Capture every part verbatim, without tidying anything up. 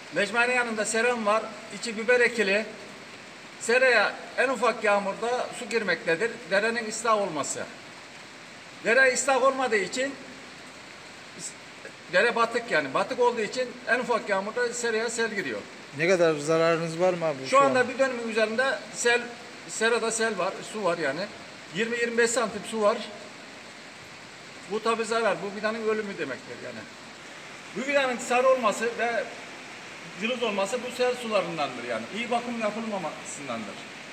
Mecmenin yanında seram var. İçi biber ekili. Seraya en ufak yağmurda su girmektedir. Derenin ıslah olması. Dere ıslah olmadığı için dere batık yani. Batık olduğu için en ufak yağmurda seraya sel giriyor. Ne kadar zararınız var mı abi şu, Şu anda an? bir dönümün üzerinde sel, serada sel var, su var yani. yirmi yirmi beş santim su var. Bu tabi zarar. Bu fidanın ölümü demektir yani. Bu fidanın sarı olması ve cılız olması bu sel sularındandır yani. İyi bakım yapılmamasındandır.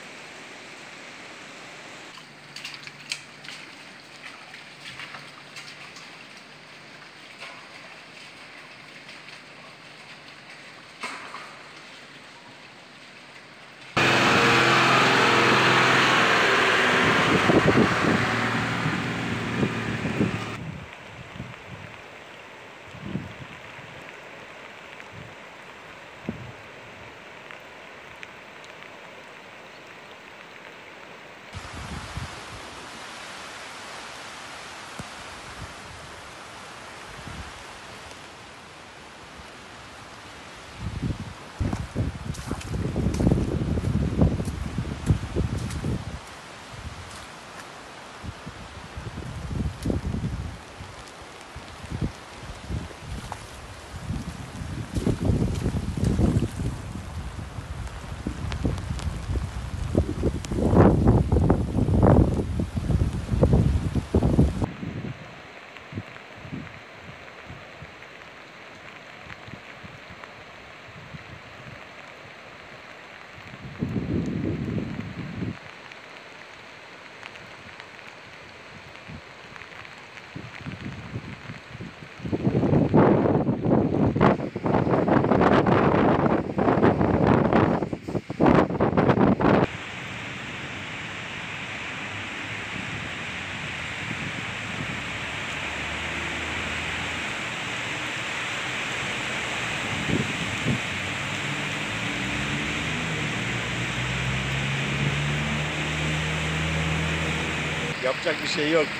Yapacak bir şey yok.